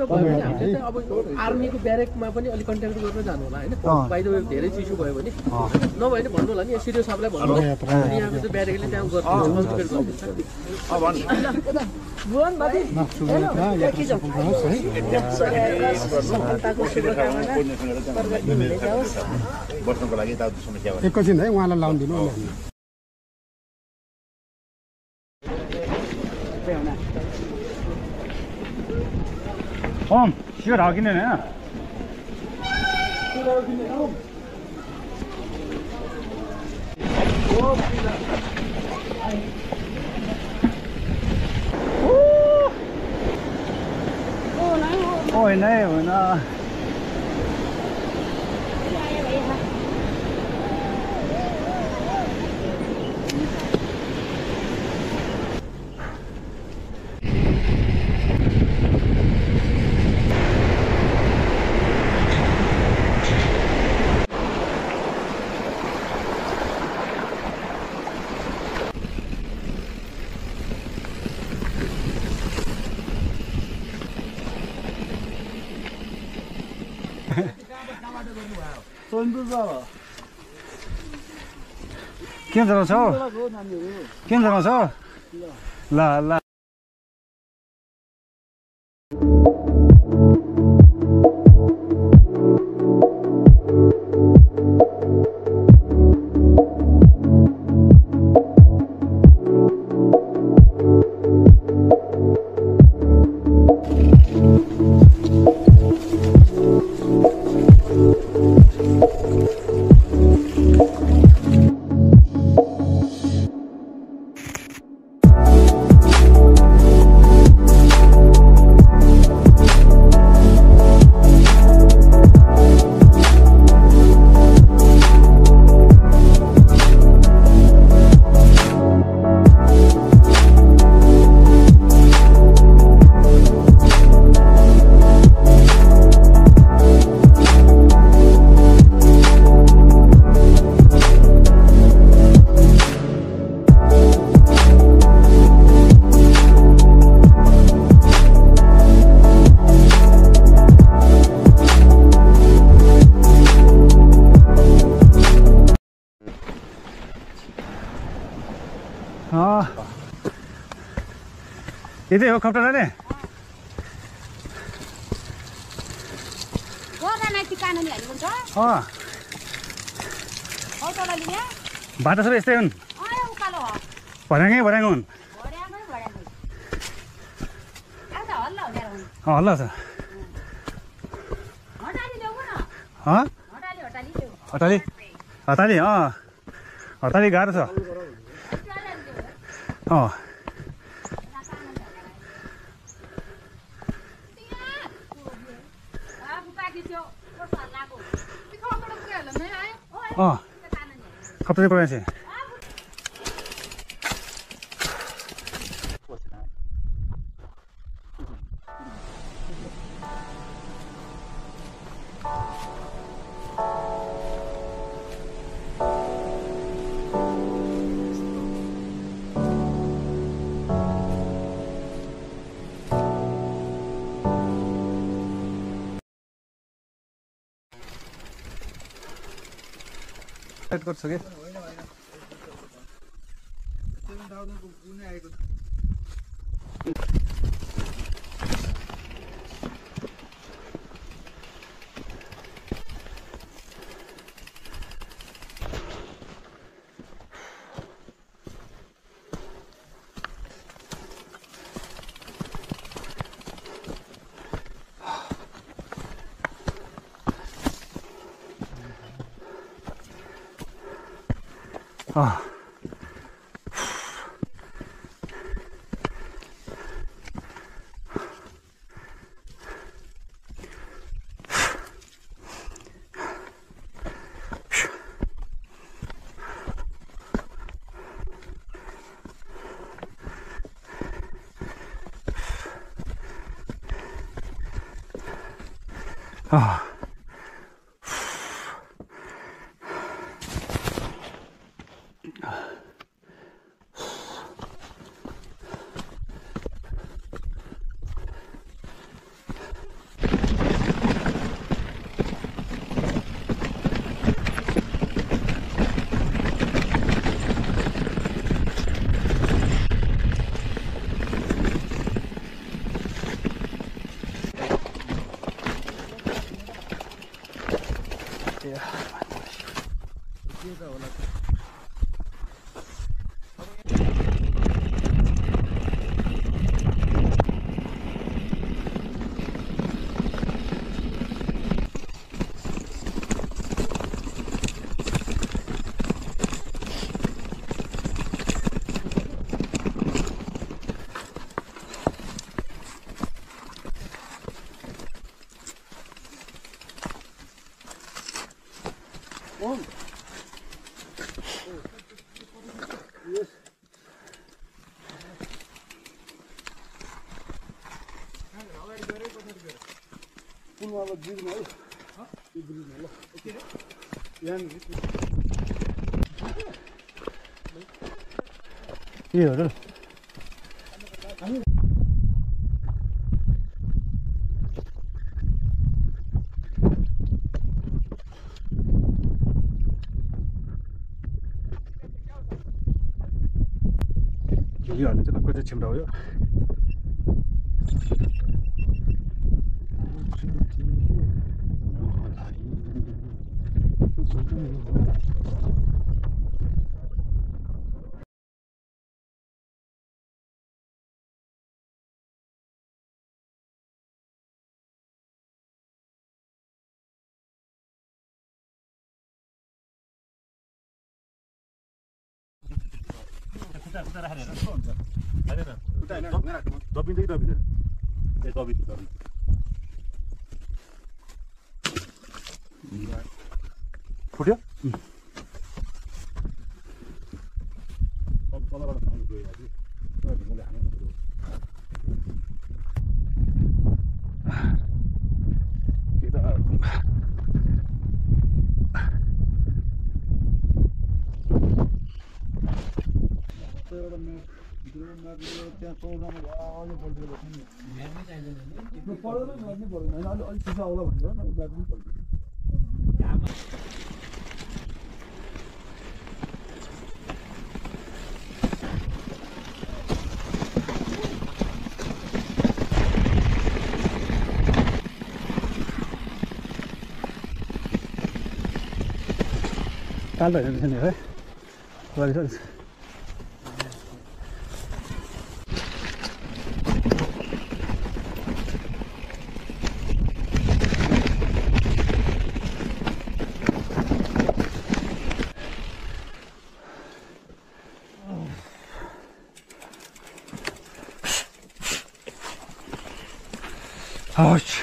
भयो भने हामीले चाहिँ अब आर्मीको ब्यारेकमा पनि अलिक कन्ट्याक्ट गर्न जानु होला हैन बाइ द वे धेरै इस्यु भयो भने नभए भने भन्नु होला नि यहाँ सिडिओ साहबलाई भन्नु अनि यहाँको चाहिँ ब्यारेकले त्यहाँ गरिदिन्छ भुवन बाबी बस्नको लागि त समस्या भयो एकैछिन है उहाँलाई लाउन दिनु ओम शिवर हो किन हैन Ôi này rồi nó किन चलाउँछौ किन चलाउँछौ ल ल यतै हो खप्टर जाने बाटो सबै यस्तै हुन् भर्याङै भर्याङ हुन् हल्ला छ हटाली हटाली हटाली गाह्रो छ खप्टर परेछ गर्छ के के त होला के हो र यो हाल्नु चाहिँ कति छिम्रायो फुट्यो त्यहाँ चौरामा अलि बल्छी बस्नु नि पर्दैन नि पर्दैन होइन अलि अलिक चिसो आउला भनेर न ब्याग पनि पर्दैन कालो हेर्नु नि है गरिसक्छ Ouch.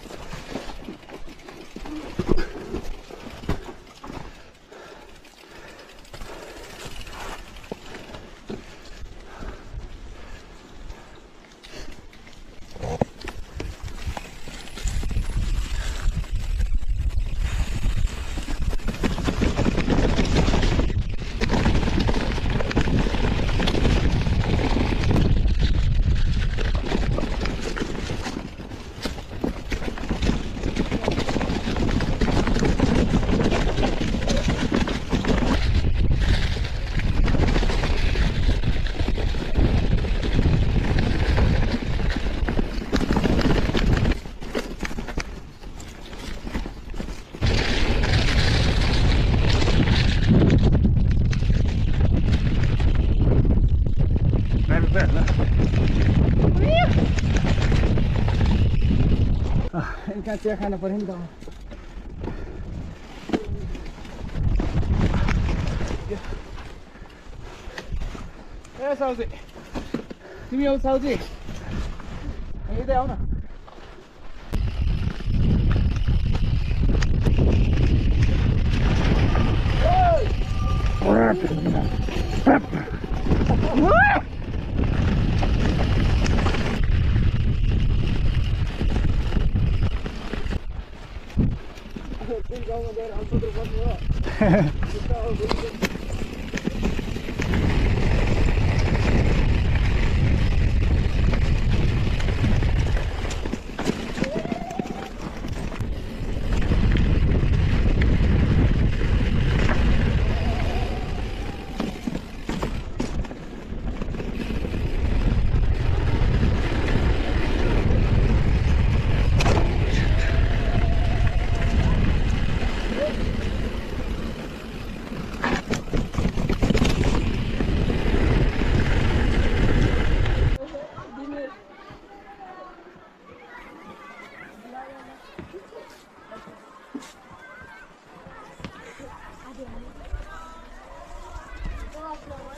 कहाँ चिया खानु पर्यो नि त ए साउजी तिमी आऊ साउजी यतै आऊ न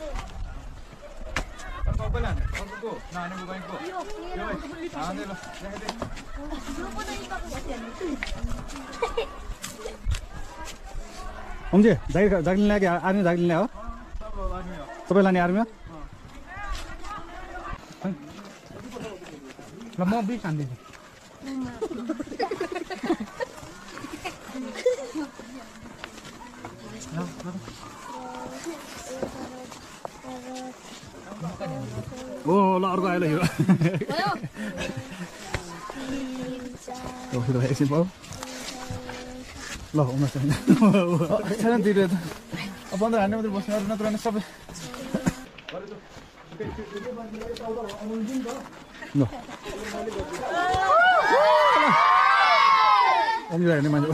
अम्जे जागिर ल्यायो कि आर्मी जागिर ल्यायो सबै लाने आर्मी हो ल म 20 हान्दिन्छु ओ ल अर्को आयो ल हिरो एकछिन पाऊ ल उमा छैन छैन तिरो त 15 हान्ने मात्रै बस्नु अरू नत्र सबै ल अम्जे हेर्ने मान्छे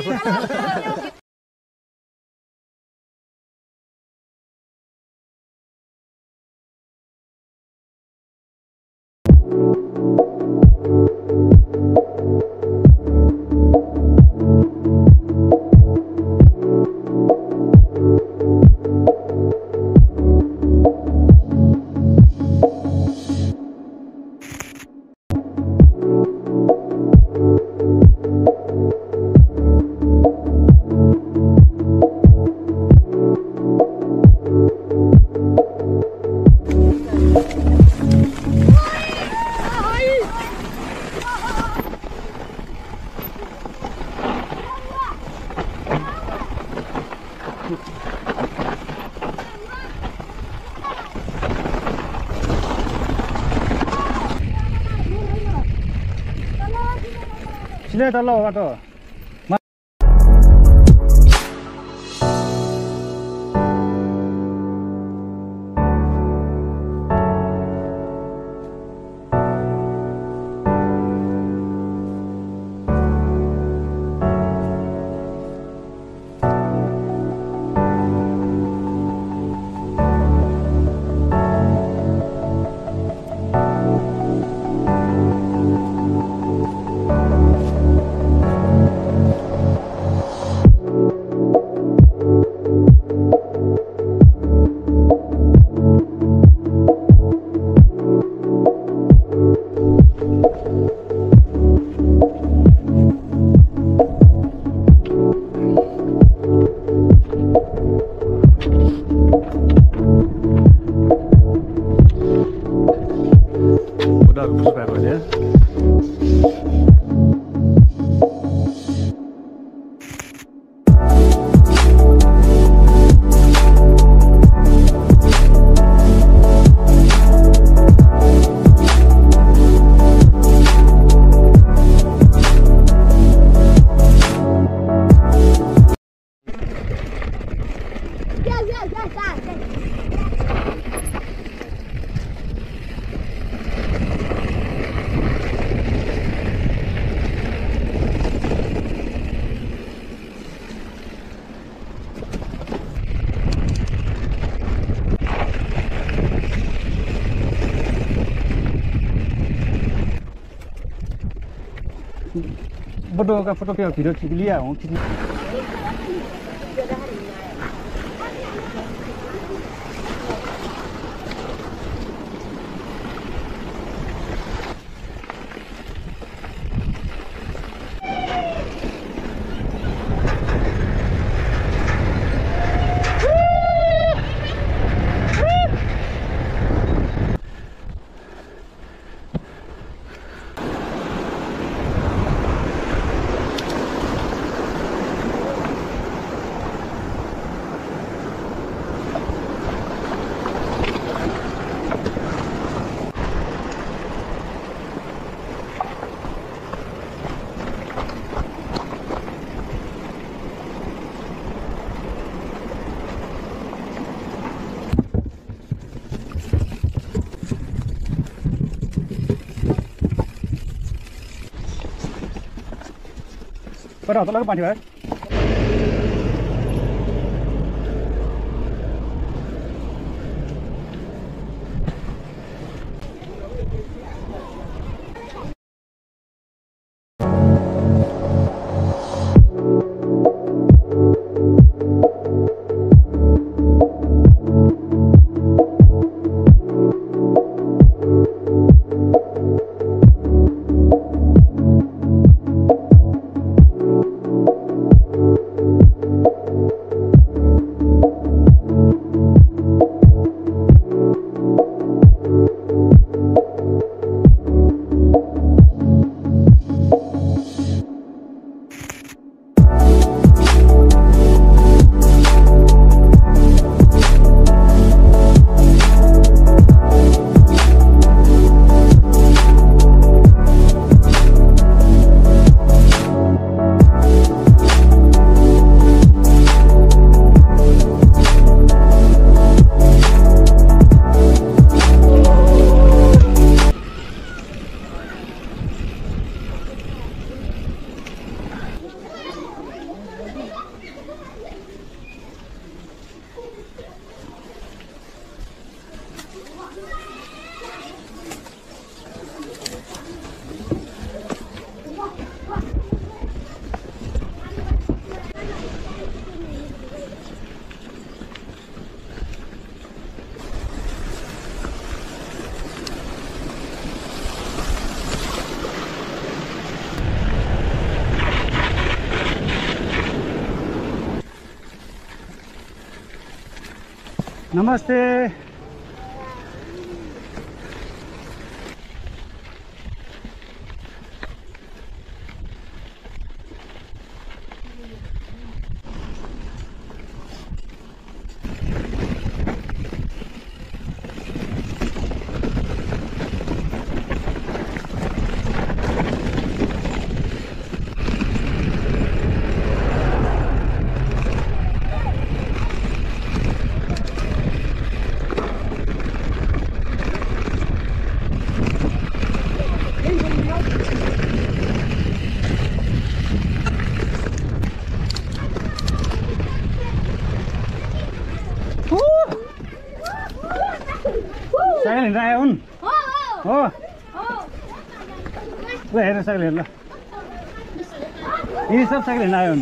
सिधै तल्लो बाटो फोटो का फोटो क्या भिडियो खींच लिया हूँ पर हतला पानी भाई नमस्ते साइकल हिँड्दा आयो हुन् हो ल हेर्नु साइकल हेर्नु ल यी सब साइकल हिँड्दा आयो हुन्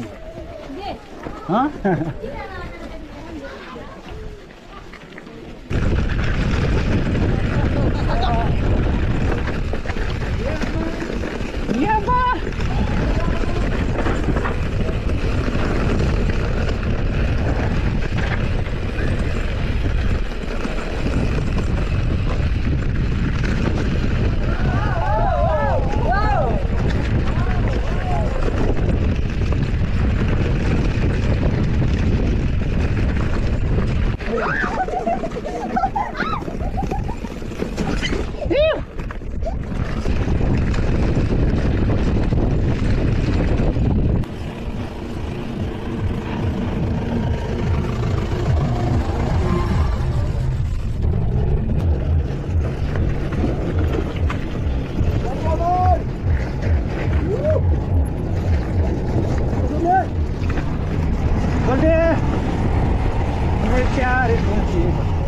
Voltei! Come chiare,